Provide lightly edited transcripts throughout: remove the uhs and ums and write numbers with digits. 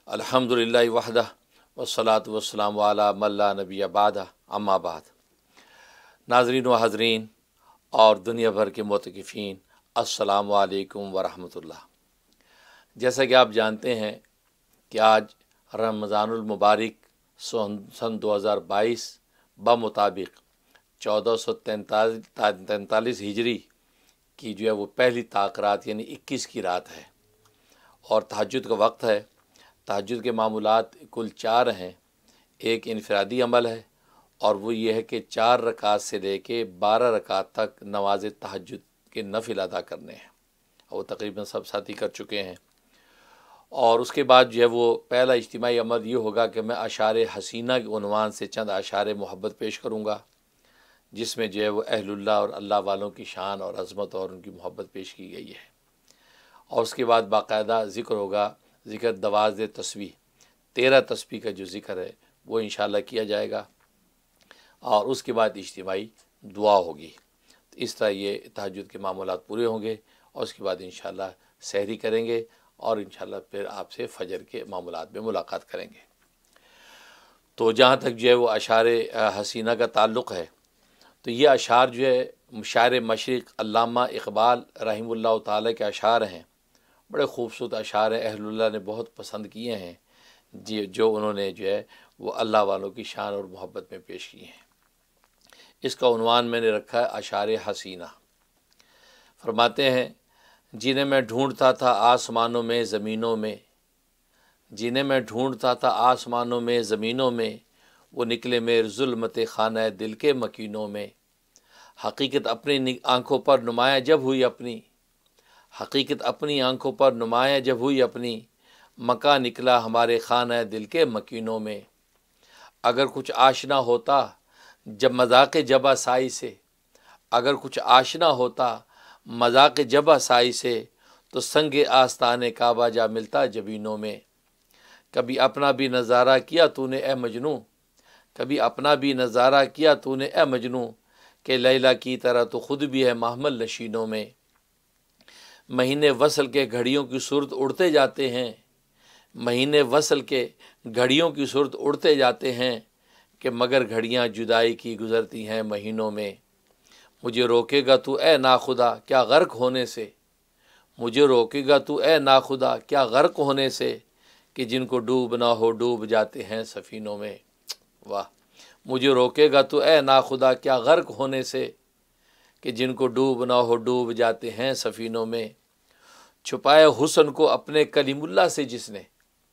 अल्हम्दुलिल्लाहि वहदह वस्सलातु वस्सलामु अला मन ला नबिय्य बअदह अम्मा बाद। नाज़रीन व हाज़रीन और दुनिया भर के मोतक़िफ़ीन, अस्सलामु अलैकुम व रहमतुल्लाह। जैसा कि आप जानते हैं कि आज रमज़ानुल मुबारक सन 2022 बमुताबिक 1443 हिजरी की जो है वो पहली ताक़रात यानी 21 की रात है और तहज्जुद का वक्त है। तहज्जुद के मामूलात कुल 4 हैं। एक इनफरादी अमल है और वो ये है कि 4 रकात से लेके 12 रकात तक नमाज तहज्जुद के नफिल अदा करने हैं और वो तकरीबन सब साथी कर चुके हैं। और उसके बाद जो है वो पहला इज्तिमाई अमल ये होगा कि मैं अशारे हसीना के उन्वान से चंद अशारे मोहब्बत पेश करूँगा, जिसमें जो है वो अहलुल्लाह और अल्लाह वालों की शान और अज़मत और उनकी मोहब्बत पेश की गई है। और उसके बाद बाकायदा ज़िक्र होगा, ज़िक्र दवाज़ तस्बीह 13 तस्बीह का जो ज़िक्र है वो इंशाअल्लाह किया जाएगा और उसके बाद इज्तिमाई दुआ होगी। तो इस तरह ये तहज्जुद के मामूलात पूरे होंगे और उसके बाद इंशाअल्लाह सहरी करेंगे और इंशाअल्लाह फिर आपसे फ़जर के मामूलात में मुलाकात करेंगे। तो जहाँ तक जो है वो अशारे हसीना का ताल्लुक़ है, तो ये अशार जो है शायर मशरिक़ अल्लामा इक़बाल रहिमहुल्लाह ताला के अशार हैं। बड़े खूबसूरत अशार हैं, अहलुल्लाह ने बहुत पसंद किए हैं जी, जो उन्होंने जो है वो अल्लाह वालों की शान और मोहब्बत में पेश किए हैं। इसका उन्वान मैंने रखा है अशारे हसीना। फरमाते हैं, जिन्हें मैं ढूंढता था आसमानों में ज़मीनों में, जिन्हें मैं ढूंढता था आसमानों में ज़मीनों में, वो निकले मेरे ज़ुल्मत खाना दिल के मकीनों में। हकीकत अपनी आँखों पर नुमाया जब हुई अपनी, हकीकत अपनी आँखों पर नुमाया जब हुई अपनी, मका निकला हमारे खाना दिल के मकीनों में। अगर कुछ आशना होता जब मज़ाक़ जबा साई से, अगर कुछ आशना होता मज़ाक़ जबा साई से, तो संग आस्ताने काबा जा मिलता जबीनों में। कभी अपना भी नज़ारा किया तूने ए मजनू, कभी अपना भी नज़ारा किया तूने ए मजनू, कि लैला की तरह तो ख़ुद भी है महमल नशीनों में। महीने वसल के घड़ियों की सूरत उड़ते जाते हैं, महीने वसल के घड़ियों की सूरत उड़ते जाते हैं, कि मगर घड़ियां जुदाई की गुज़रती हैं महीनों में। मुझे रोकेगा तू ए नाखुदा क्या गर्क होने से, मुझे रोकेगा तू ए नाखुदा क्या गर्क होने से, कि जिनको डूब ना हो डूब जाते हैं सफ़ीनों में। वाह। मुझे रोकेगा तू ए नाखुदा क्या गर्क होने से, कि जिनको डूब ना हो डूब जाते हैं सफ़ीनों में। छुपाया हुस्न को अपने कलीमुल्लाह से जिसने,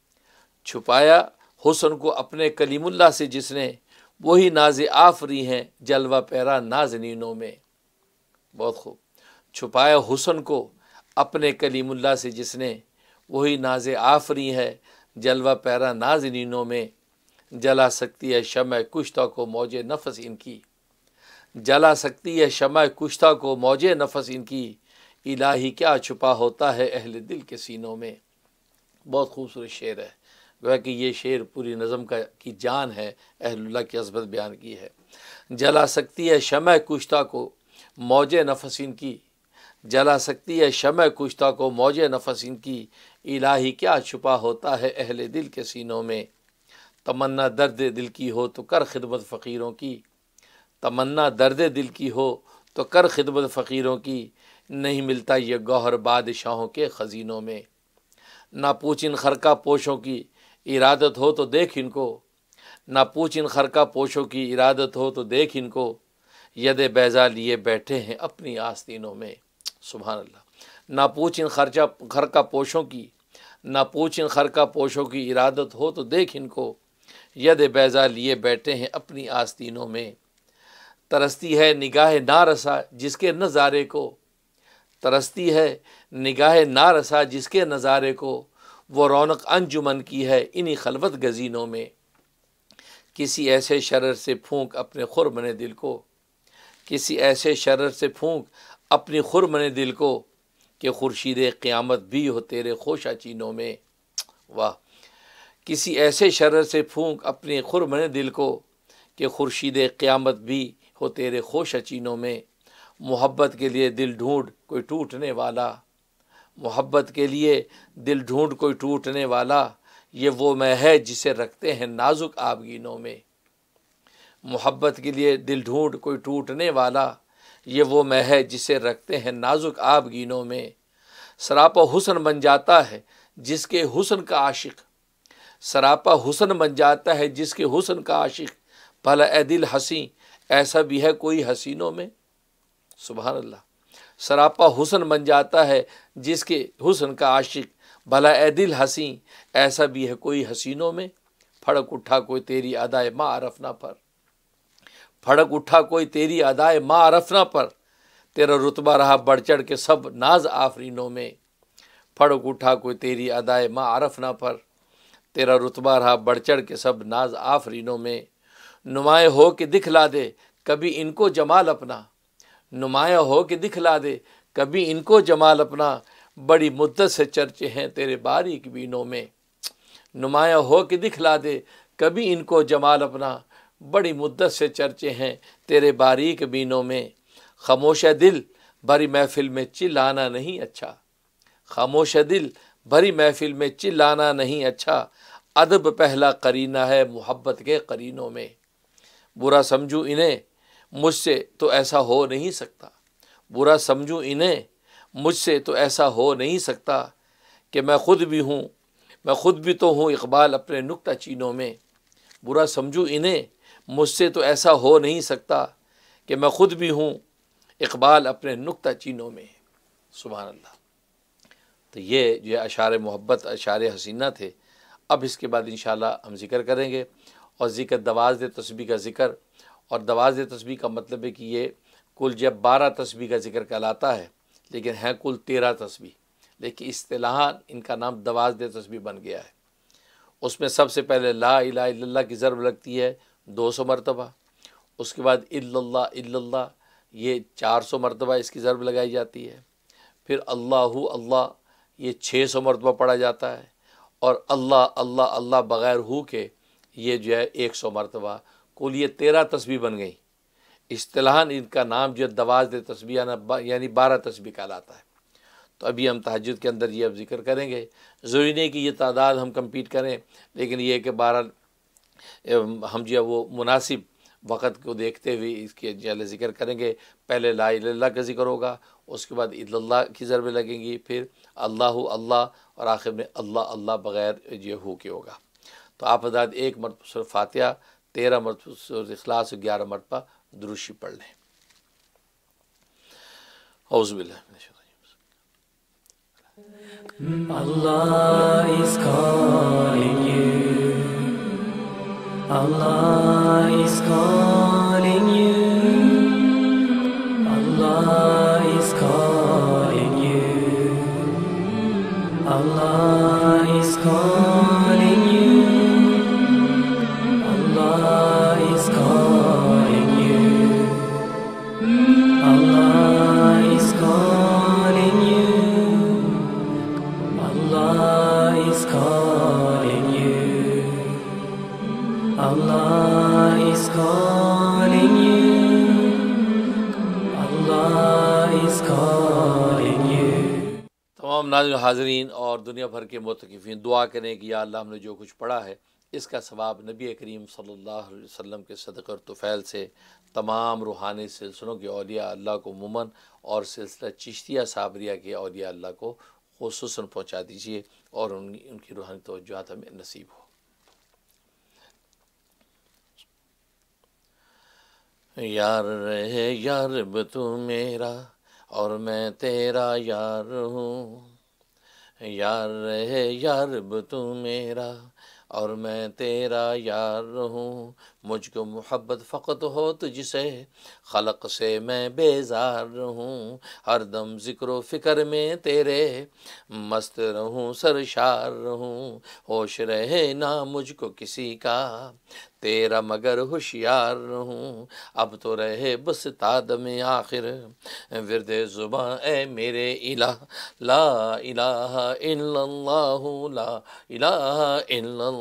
छुपाया हुस्न को अपने कलीमुल्लाह से जिसने, वही नाज़े आफरी हैं जलवा पैरा नाज़नीनों में। बहुत खूब। छुपाया हुस्न को अपने कलीमुल्लाह से जिसने, वही नाज़े आफरी है जलवा पैरा नाज़नीनों में। जला सकती है शम्अ कुश्ता को मौजे नफस इनकी, जला सकती है शम्अ कुश्ता को मौजे नफस इनकी, इलाही क्या छुपा होता है अहले दिल के सीनों में। बहुत खूबसूरत शेर है। गोया कि ये शेर पूरी नज़म की जान है, अहलुल्लाह की अज़मत बयान की है। जला सकती है शम्अ कुश्ता को मौजे नफस इनकी, जला सकती है शम्अ कुश्ता को मौजे नफस इनकी, इलाही क्या छुपा होता है अहले दिल के सीनों में। तमन्ना दर्द दिल की हो तो कर खिदमत फ़कीरों की, तमन्ना दर्द दिल की हो तो कर खिदमत फ़कीरों की, नहीं मिलता ये गौहर बादशाहों के ख़ज़ीनों में। ना पूछ इन खरका पोशों की इरादत हो तो देख इनको, ना पूछ इन खरका पोशों की इरादत हो तो देख इनको, यद बैज़ा लिए बैठे हैं अपनी आस्तीनों में। सुभान अल्लाह। ना पूछ इन खरका पोशों की, ना पूछ इन खरका पोशों की इरादत हो तो देख इनको, यद बैज़ा लिए बैठे हैं अपनी आस्तीनों में। तरसती है निगाह नारसा जिसके नज़ारे को, तरसती है निगाह नारसा जिसके नज़ारे को, वो रौनक अंजुमन की है इन्हीं खलवत गज़ीनों में। किसी ऐसे शरर से फूंक अपने खुरमने दिल को, किसी ऐसे शरर से फूंक अपनी खुरमने दिल को, कि खुर्शीद क़यामत भी हो तेरे खोशा चीनों में। वाह। किसी ऐसे शरर से फूंक अपने खुरमने दिल को, कि खुर्शीद क़यामत भी हो तेरे खोशा चीनों में। मोहब्बत के लिए दिल ढूंढ कोई टूटने वाला, मोहब्बत के लिए दिल ढूंढ कोई टूटने वाला, یہ وہ میں ہے جسے رکھتے ہیں نازک آبگینوں میں، محبت کے لیے دل ڈھونڈ کوئی ٹوٹنے والا، یہ وہ میں ہے جسے رکھتے ہیں نازک آبگینوں میں، سراپا حسن بن جاتا ہے جس کے حسن کا عاشق، سراپا حسن بن جاتا ہے جس کے حسن کا عاشق، بھلا اے دل حسین ایسا بھی ہے کوئی حسینوں میں، سبحان اللہ، سراپا حسن بن جاتا ہے جس کے حسن کا عاشق، بھلا اے دل حسین ایسا بھی ہے کوئی حسینوں میں، پھڑک اٹھا کوئی تیری ادائے ما عرفنا پر، پھڑک اٹھا کوئی تیری ادائے ما عرفنا پر، تیرا رتبہ رہا بڑھ چڑھ کے سب ناز آفرینوں میں، پھڑک اٹھا کوئی تیری ادائے ما عرفنا پر، تیرا رتبہ رہا بڑھ چڑھ کے سب ناز آفرینوں میں، نمایاں ہو کے دکھلا دے کبھی ان کو جمال اپنا، نمایاں ہو کے دکھلا دے کبھی ان کو جمال اپنا، بڑی مدت سے چرچے ہیں تیرے باریک بینوں میں، نمایاں ہو کے دکھلا دے کبھی ان کو جمال اپنا، بڑی مدت سے چرچے ہیں تیرے باریک بینوں میں، خاموش دل بھری محفل میں چلانا نہیں اچھا، خاموش دل بھری محفل میں چلانا نہیں اچھا، ادب پہلا قرینہ ہے محبت کے قرینوں میں، برا سمجھوں انہیں مجھ سے تو ایسا ہو نہیں سکتا، برا سمجھوں انہیں مجھ سے تو ایسا ہو نہیں سکتا، کہ میں خود بھی ہوں، میں خود بھی تو ہوں اقبال اپنے نکتہ چینوں میں، برا سمجھوں انہیں مجھ سے تو ایسا ہو نہیں سکتا، کہ میں خود بھی ہوں اقبال اپنے نکتہ چینوں میں، سبحان اللہ۔ تو یہ جو اشعار محبت اشعار حسینہ تھے۔ اب اس کے بعد انشاءاللہ ہم ذکر کریں گے، اور ذکر دواز تسبیح کا ذکر، اور دواز تسبیح کا مطلب ہے کہ یہ کل جب 12 تسبیح کا ذکر کہلاتا ہے، لیکن ہیں کل 13 تسبیح، لیکن اصطلاحاً ان کا نام دواز تسبیح بن گیا ہے۔ اس میں سب سے پہلے لا الہ الا اللہ کی ضرب لگتی ہے 200 مرتبہ، اس کے بعد الا اللہ یہ 400 مرتبہ اس کی ضرب لگائی جاتی ہے، پھر اللہ یہ 600 مرتبہ پڑھا جاتا ہے، اور اللہ بغیر ہو کے یہ جو ہے 100 مرتبہ، کل یہ 13 تسبیح بن گئی۔ اصطلاحاً ان کا نام جو دواز تسبیح یعنی 12 تسبیح کہلاتا ہے۔ تو ابھی ہم تہجد کے اندر یہ اب ذکر کریں گے، ضروری نہیں کہ یہ تعداد ہم کمپیٹ کریں، لیکن یہ کہ 12 ہم جو ہے وہ مناسب وقت کو دیکھتے ہوئے اس کے ذکر کریں گے۔ پہلے لا الہ الا اللہ کا ذکر ہوگا، اس کے بعد الا اللہ کی ضربیں لگیں گی، پھر اللہ اور آخر میں اللہ بغیر یہ ہو کے ہوگا۔ تو آپ حضرات ایک مرتبہ سورۃ فاتحہ، 13 مرتبہ سورۃ اخلاص، 11 مرتبہ درود شریف پڑھ لیں۔ اعوذ باللہ من الشیطان Allah is calling you. Allah is calling you. Allah is calling you. Allah is calling you. Allah is calling you. Allah is calling you. Allah is calling you. Allah is calling you. Allah is calling you. تمام ناظرین حاضرین اور دنیا بھر کے معتکفین دعا کریں کہ یا اللہ ہم نے جو کچھ پڑھا ہے اس کا ثواب نبی کریم صلی اللہ علیہ وسلم کے صدقہ اور طفیل سے تمام روحانی سلسلوں کے اولیاء اللہ کو عموماً اور سلسلہ چشتیہ صابریہ کے اولیاء اللہ کو خصوصاً پہنچا دیجیے، اور ان کی روحانی توجہات ہمیں نصیب ہو۔ یار رہے یار رب تو میرا اور میں تیرا یار ہوں، یار رہے یار رب تو میرا اور میں تیرا یار ہوں، مجھ کو محبت فقط ہو تجھ سے خلق سے میں بیزار رہوں، ہر دم ذکر و فکر میں تیرے مست رہوں سرشار رہوں، ہوش رہے نہ مجھ کو کسی کا تیرا مگر ہوشیار رہوں، اب تو رہے بس تادم آخر ورد زباں اے میرے الہ، لا الہ الا اللہ لا الہ الا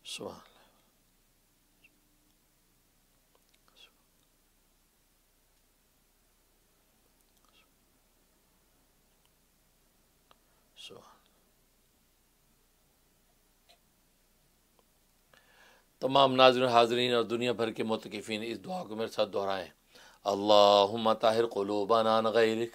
سبحان اللہ سبحان۔ تمام ناظرین حاضرین اور دنیا بھر کے معتکفین اس دعا کو میرے ساتھ دہرائیں۔ اللہم طاہر قلوبنا عن غیرک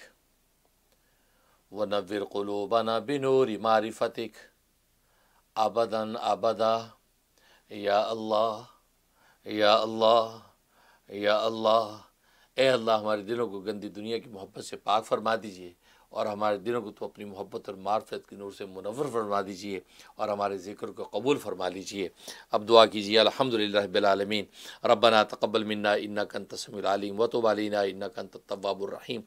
ونور قلوبنا بنور معرفتک ابدا ابدا، یا اللہ یا اللہ یا اللہ۔ اے اللہ ہمارے دلوں کو گندی دنیا کی محبت سے پاک فرما دیجئے، اور ہمارے دلوں کو تو اپنی محبت اور معرفت کے نور سے منور فرما دیجئے، اور ہمارے ذکر کو قبول فرما لیجئے۔ اب دعا کیجئے۔ الحمدللہ رب العالمین، ربنا تقبل منا انک انت السمیع العلیم وتب علینا انک انت التواب الرحیم۔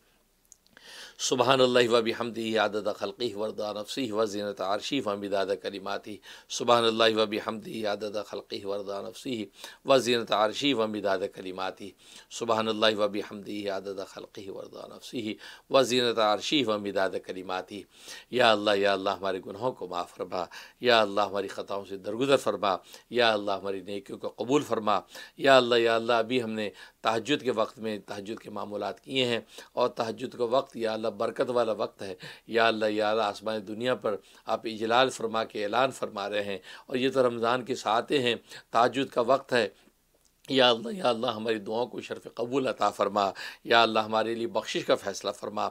سبحان اللہ و بحمدہ عدد خلقہ ورضا نفسہ وزینۃ عرشہ ومداد کلماتہ۔ سبحان اللہ و بحمدہ عدد خلقہ ورضا نفسہ وزینۃ عرشہ ومداد کلماتہ۔ سبحان اللہ و بحمدہ عدد خلقہ ورضا نفسہ وزینۃ عرشہ ومداد کلماتہ۔ یا اللہ ہمارے گناہوں کو معاف فرما، یا اللہ ہماری خطاؤں سے درگزر فرما، یا اللہ ہماری نیکیوں کو قبول فرما۔ یا اللہ ابھی ہم نے تہجد کے وقت میں تہجد کے معمولات کیے ہیں، اور تہجد کا وقت یا اللہ برکت والا وقت ہے۔ یا اللہ آسمان دنیا پر آپ اجلال فرما کے اعلان فرما رہے ہیں، اور یہ تو رمضان کی ساعتیں ہیں، تہجد کا وقت ہے۔ یا اللہ ہماری دعاؤں کو شرف قبول عطا فرما۔ یا اللہ ہمارے لیے بخشش کا فیصلہ فرما،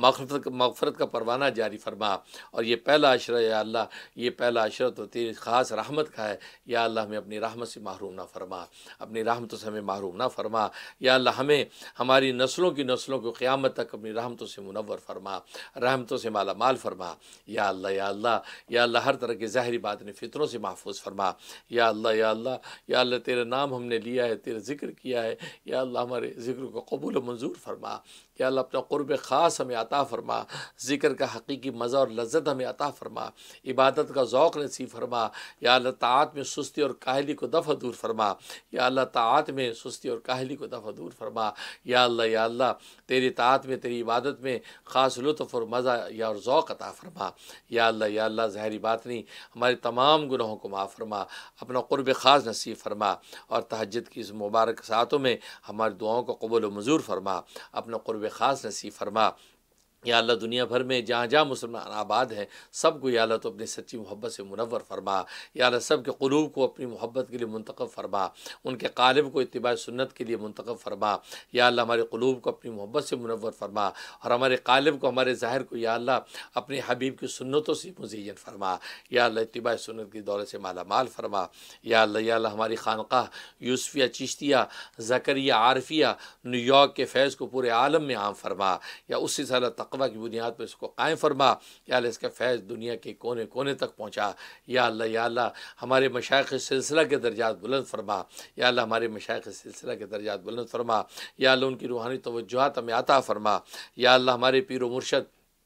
مغفرت کا پروانہ جاری فرما۔ اور یہ پہلا عشرہ یا اللہ، یہ پہلا عشرہ تو تیری خاص رحمت کا ہے۔ یا اللہ ہمیں اپنی رحمت سے محروم نہ فرما، اپنی رحمتوں سے ہمیں محروم نہ فرما۔ یا اللہ ہمیں ہماری نسلوں کی نسلوں کو قیامت تک اپنی رحمتوں سے منور فرما، رحمتوں سے مالا مال فرما۔ یا اللہ ہر طرح کے ظاہری باطنی فتنوں سے محفوظ فرما۔ یا اللہ تیرا نام ہم نے لیا ہے، تیرا ذکر کیا ہے، یا اللہ ہمارے ذکر کو قبول و منظور فرما۔ یا اللہ اپنا قرب خاص ہمیں عطا فرما، ذکر کا حقیقی مزہ اور لذت ہمیں عطا فرما، عبادت کا ذوق نصیب فرما۔ یا اللہ طاعت میں سستی اور کاہلی کو دفع دور فرما۔ یا اللہ طاعت میں سستی اور کاہلی کو دفع دور فرما۔ یا اللہ تیری طاعت میں، تیری عبادت میں خاص لطف اور مزہ یا اور ذوق عطا فرما۔ یا اللہ ظاہری باطنی ہمارے تمام گناہوں کو معاف فرما، اپنا قرب خاص نصیب فرما، اور تہجد کی اس مبارک ساعتوں میں ہماری دعاؤں کو قبول و منظور فرما، اپنا قرب خاص نصیب فرما۔ یا اللہ دنیا بھر میں جہاں جہاں مسلمان آباد ہیں سب کو یا اللہ تو اپنی سچی محبت سے منور فرما۔ یا اللہ سب کے قلوب کو اپنی محبت کے لیے منتخب فرما، ان کے قالب کو اتباع سنت کے لیے منتخب فرما۔ یا اللہ ہمارے قلوب کو اپنی محبت سے منور فرما، اور ہمارے قالب کو، ہمارے ظاہر کو یا اللہ اپنے حبیب کی سنتوں سے مزین فرما۔ یا اللہ اتباع سنت کی دولت سے مالا مال فرما۔ یا اللہ ہماری خانقاہ یوسفیہ چشتیہ زکریہ عارفیہ نیو یارک کے فیض کو پورے عالم میں عام فرما، یا اسی طرح تقویٰ کی بنیاد پر اس کو قائم فرما۔ یا اللہ اس کا فیض دنیا کے کونے کونے تک پہنچا۔ یا اللہ ہمارے مشائخ سلسلہ کے درجات بلند فرما۔ یا اللہ ہمارے مشائخ سلسلہ کے درجات بلند فرما۔ یا اللہ ان کی روحانی توجہات ہمیں عطا فرما۔ یا اللہ ہمارے پیر و مرشد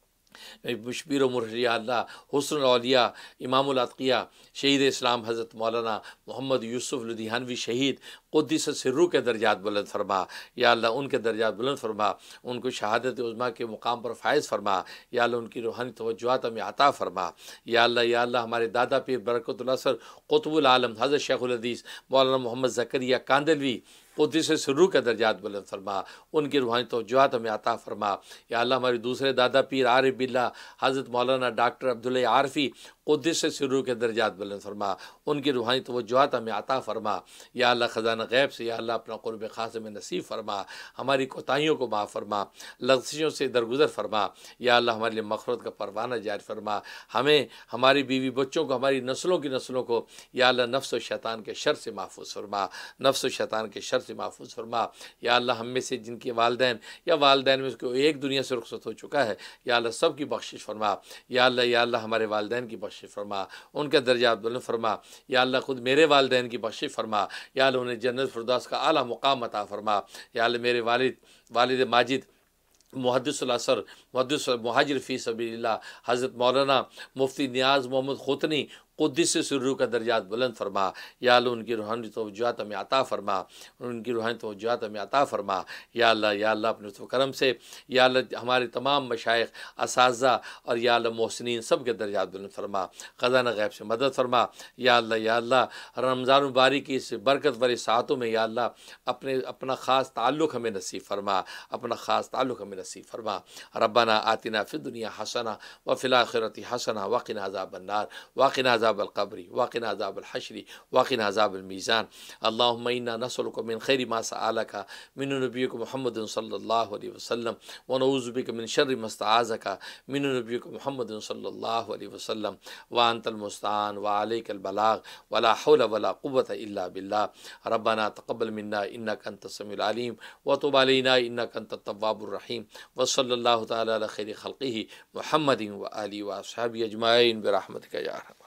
یا اللہ حسن الاولیاء امام الاتقیاء شہید اسلام حضرت مولانا محمد یوسف لدھیانوی شہید قدس سرو کے درجات بلند فرما۔ یا اللہ ان کے درجات بلند فرما، ان کو شہادت عظمیٰ کے مقام پر فائز فرما۔ یا اللہ ان کی روحانی توجہات ہمیں عطا فرما۔ یا اللہ ہمارے دادا پیر برکت الاثر قطب العالم حضرت شیخ الحدیث مولانا محمد زکریا کاندلوی قدس سرو کے درجات بلند فرما، ان کی روحانی توجہات ہمیں عطا فرما۔ یا اللہ ہمارے دوسرے دادا پیر عارف باللہ حضرت مولانا ڈاکٹر عبداللہ عارفی قدس سرو کے درجات بلند فرما، ان کی روحانی توجہات ہمیں عطا فرما۔ یا اللہ خزانہ غیب سے یا اللہ اپنا قرب خاص میں نصیب فرما، ہماری کوتاہیوں کو معاف فرما، لغزشوں سے درگزر فرما۔ یا اللہ ہمارے لیے مغفرت کا پروانہ جاری فرما، ہمیں، ہماری بیوی بچوں کو، ہماری نسلوں کی نسلوں کو یا اللہ نفس و شیطان کے شر سے محفوظ فرما، نفس و شیطان کے شر سے محفوظ فرما۔ یا اللہ ہم میں سے جن کے والدین یا والدین میں اس کو ایک دنیا سے رخصت ہو چکا ہے، یا اللہ سب کی بخشش فرما۔ یا اللہ ہمارے والدین کی بخشش فرما، ان کے درجات بلند فرما۔ یا اللہ خود میرے والدین کی بخشش فرما، یا اللہ انہیں جنت فردوس کا اعلیٰ مقام عطا فرما۔ یا اللہ میرے والد ماجد محدث الاثر محدث مہاجر فی سبیل اللہ حضرت مولانا مفتی نیاز محمد خوتنی قدس سے سرور کا درجات بلند فرما، یا اللہ ان کی روحانی توجہات ہمیں عطا فرما، ان کی روحانی توجہات ہمیں عطا فرما، یا اللہ اپنے لطف و کرم سے یا اللہ ہمارے تمام مشائخ، اساتذہ اور یا اللہ محسنین سب کے درجات بلند فرما، خزانہ غیب سے مدد فرما، یا اللہ رمضان مبارک کی اس برکت بھری ساعتوں میں یا اللہ اپنا خاص تعلق ہمیں نصیب فرما، اپنا خاص تعلق ہمیں نصیب فرما۔ ربنا آتنا فی الدنیا حسنہ وفی الآخرۃ حسنہ وقنا عذاب النار وقنا عذاب القبر وقنا عذاب الحشر وقنا عذاب المیزان۔ اللہم انا نسألک من خیر ما سألک من نبیک محمد صلی اللہ علیہ وسلم ونعوذ بک من شر ما استعاذک من نبیک محمد صلی اللہ علیہ وسلم وانت المستعان وعلیک البلاغ ولا حول ولا قوة الا باللہ۔ ربنا تقبل منا انک انت السمیع العلیم وتب علینا انک انت التواب الرحیم، وصلی اللہ تعالی علی خیر خلقہ محمد وآلہ وصحبہ اجمعین برحمتک یا ارحم۔